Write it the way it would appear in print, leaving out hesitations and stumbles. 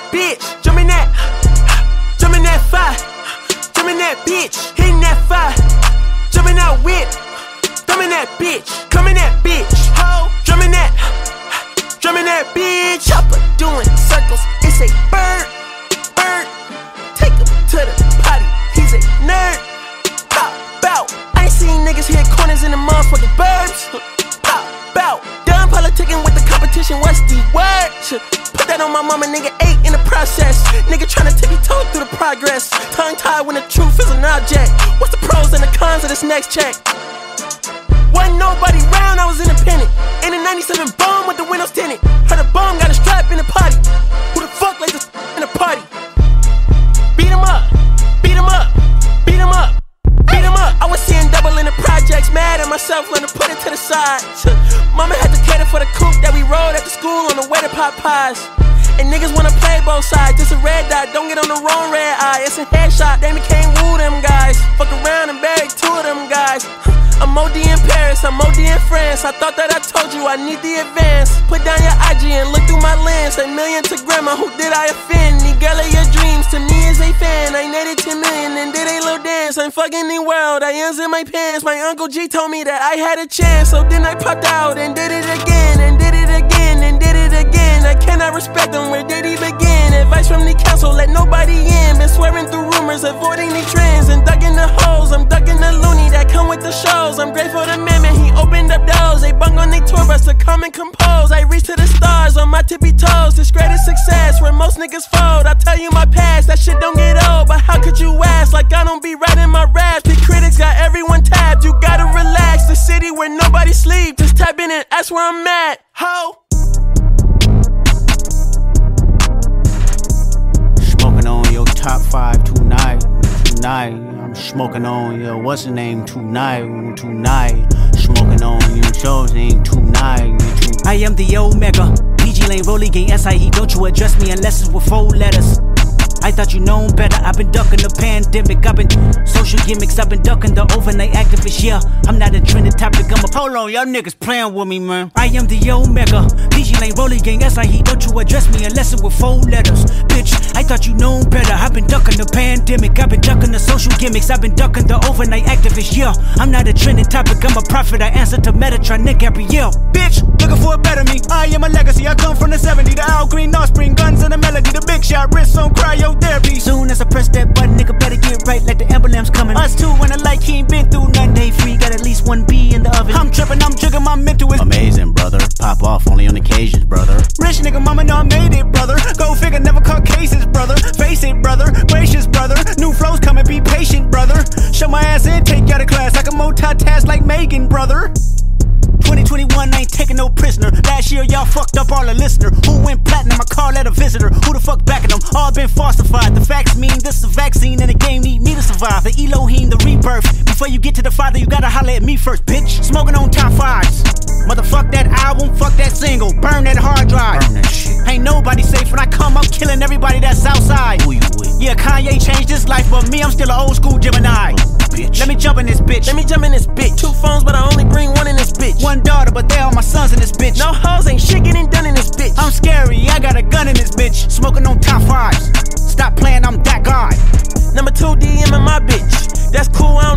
bitch. Jumping that fire. Jumping that bitch. Hitting that fire. Jumping that whip. Thumbing that bitch. Coming that bitch. Ho. Drumming that bitch. Chopper doing circles. It's a bird. Take him to the potty. He's a nerd. Bow. I ain't seen niggas hit corners in the motherfucking burbs. Bow. Done politickin with the competition. What's the word? Put that on my mama, nigga. 8 in the process. Nigga tryna tiptoe through the progress. Tongue tied when the truth is an object. What's the pros and the cons of this next check? Wasn't nobody round, I was independent. In a 97 bomb with the windows tinted. Heard a bomb got a strap in the potty. Who the fuck like this in a party? Beat him up. I was seeing double in the projects. Mad at myself, learned to put it to the side. Mama had to cater for the coupe that we rode at the school on the way to pot pies. And niggas wanna play both sides. Just a red dot, don't get on the wrong red eye. It's a headshot, they became woo them guys. Fuck around and buried 2 of them guys. I'm OD in Paris, I'm OD in France. I thought that I told you I need the advance. Put down your IG and look through my lens. A million to grandma, who did I offend? The girl of your dreams to me is a fan. I netted 10 million and did a little dance. I'm fucking the world, I ends in my pants. My Uncle G told me that I had a chance. So then I popped out and did it again. And did it again, and did it again. I cannot respect them, where did he begin? Advice from the council, let nobody in. Been swearing through rumors, avoiding the trends. And ducking the hoes, I'm ducking the loony that come with the shows. I'm grateful to man, he opened up doors. They bung on their tour bus to come and compose. I reach to the stars on my tippy toes. This greatest success where most niggas fold. I tell you my past, that shit don't get old. But how could you ask? Like I don't be writing my raps. The critics got everyone tapped. You gotta relax. The city where nobody sleep. Just tap in and ask where I'm at. Ho. Smoking on your top 5 tonight. I'm smoking on your what's the name tonight. Smoking on your shows ain't tonight. I am the Omega, PG Lane, rolling gang, SIE. Don't you address me unless it's with 4 letters. I thought you known better. I've been ducking the pandemic. I've been social gimmicks. I've been ducking the overnight activists. Yeah, I'm not a trending topic. I'm a hold on, y'all niggas playing with me, man. I am the Omega, PG Lane, rolling gang, SIE. Don't you address me unless it with 4 letters. Bitch, I thought you known better. I've been ducking the pandemic. I've been ducking the social gimmicks. I've been ducking the overnight activists. Yeah, I'm not a trending topic. I'm a prophet. I answer to Metatron, Nick Gabrielle. Bitch, looking for a better me. I am a legacy. I come from the 70s. The Al Green, offspring, guns and the melody. The big shot, wrist on cryo. Therapy. Soon as I press that button, nigga better get right like the emblem's coming. Us too, when I like he ain't been through nothing. Day free, got at least 1 B in the oven. I'm tripping, I'm jigging, my mental is amazing, brother. Pop off only on occasions, brother. Rich nigga, mama know I made it, brother. Go figure, never caught cases, brother. Face it, brother. Gracious, brother. New flows coming, be patient, brother. Show my ass in, take you out of class. I can multitask like Megan, brother. 2021, I ain't taking no prisoner. Last year, y'all fucked up all the listener. Who went platinum? I call that a visitor. Who the fuck backing them? All been falsified. The facts mean this is a vaccine and the game need me to survive. The Elohim, the rebirth. Before you get to the Father, you gotta holler at me first, bitch. Smoking on top 5s. Motherfuck that album, fuck that single. Burn that hard drive. Burn that shit. Ain't nobody safe when I come, I'm killing everybody that's outside. Who you with? Yeah, Kanye changed his life, but me, I'm still an old school Gemini. Bitch. Let me jump in this bitch. 2 phones, but I only bring 1 in this bitch. 1 daughter, but they all my sons in this bitch. No hoes, ain't shit getting done in this bitch. I'm scary, I got a gun in this bitch. Smoking on top 5s. Stop playing, I'm that guy. Number 2 DM in my bitch. That's cool, I